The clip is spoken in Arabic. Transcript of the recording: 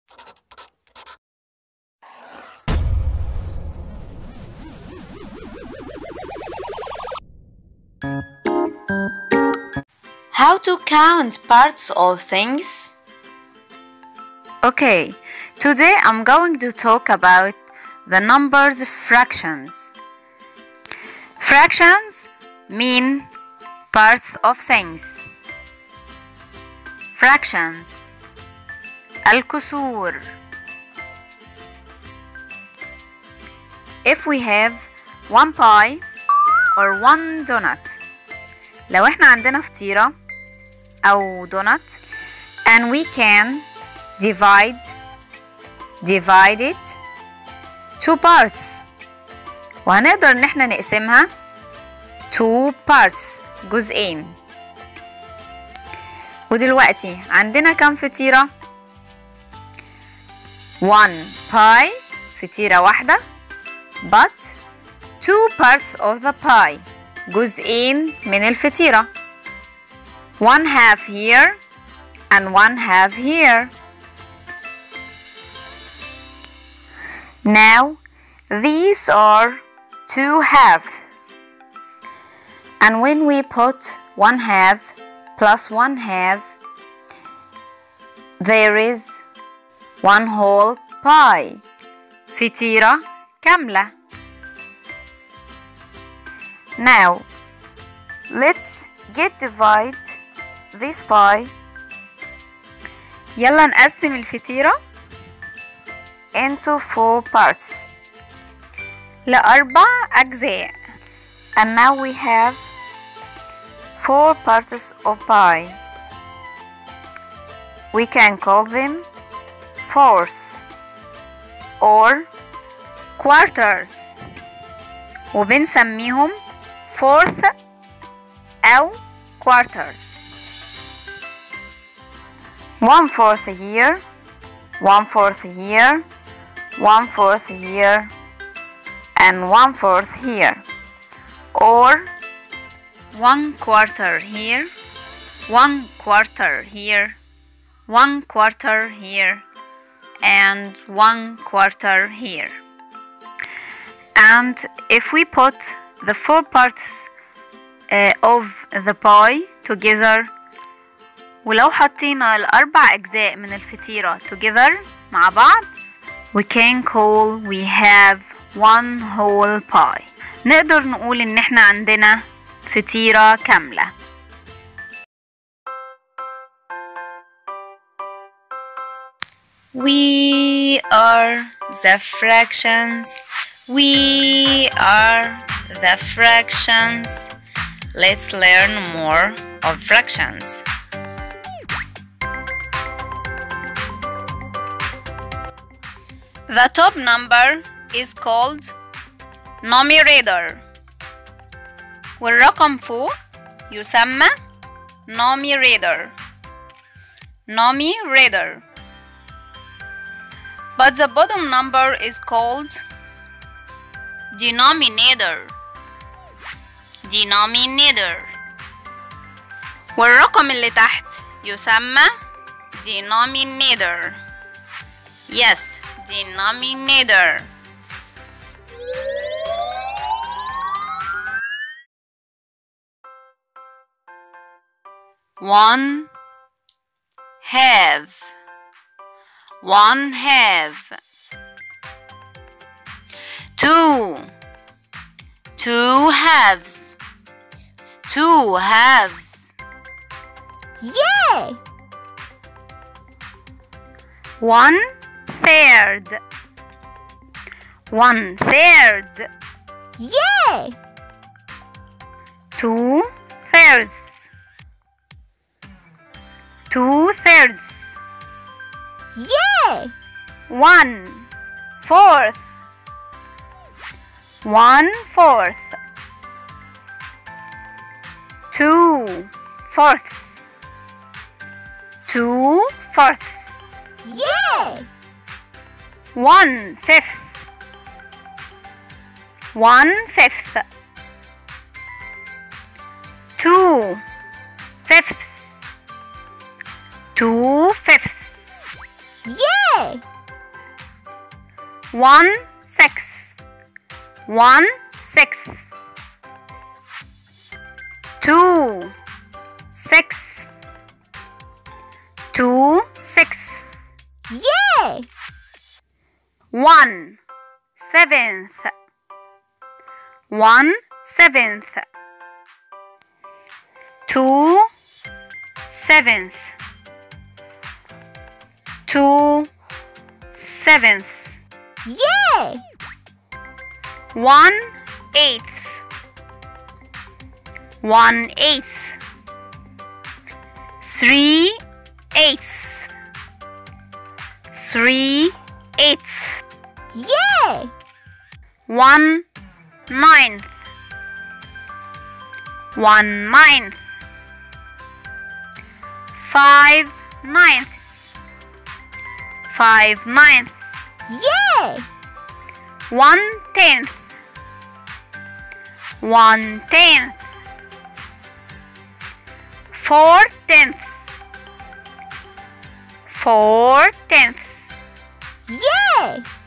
How to count parts of things? Okay, today I'm going to talk about the numbers fractions. Fractions mean parts of things. Fractions. الكسور. If we have one pie or one donut. لو احنا عندنا فطيرة أو donut and we can divide it two parts وهنقدر ان احنا نقسمها two parts جزئين. ودلوقتي عندنا كم فطيرة؟ one pie فطيرة واحدة but two parts of the pie جزئين من الفطيرة. One half here and one half here. Now these are two halves. And when we put one half plus one half, there is one whole pie. فطيرة كاملة. Now let's divide this pie. يلا نقسم الفطيرة into four parts لأربع أجزاء. And now we have four parts of pie. We can call them fourths or quarters وبنسميهم fourth أو quarters. One fourth here, one fourth here, one fourth here, and one fourth here, or one quarter here, one quarter here, one quarter here, and one quarter here. And if we put the four parts of the pie together ولو حطينا الأربع أجزاء من الفطيرة together مع بعض we can call we have one whole pie. نقدر نقول إن إحنا عندنا فطيرة كاملة. We are the fractions. We are the fractions. Let's learn more of fractions. The top number is called numerator. والرقم فوق يسمى numerator. Numerator. But the bottom number is called denominator. Denominator. والرقم اللي تحت يسمى denominator. Yes, denominator. One half. One half. Two. Two halves. Two halves. Yay! One third. One third. Yay! Two thirds. Two thirds. Yay! One fourth. One fourth. Two fourths. Two fourths. Yay! One fifth. One fifth. Two fifths. Two fifths. Yay! Yay! 1/6. 1/6. 2/6. 2/6. Yay! 1/7. 1/7. 2/7. 2/7. Yay! 1/8. 1/8. 3/8. 3/8. Yay! 1/9. 1/9. 5/9. 5/9. Yay! 1/10. 1/10. 4/10. 4/10. Yay!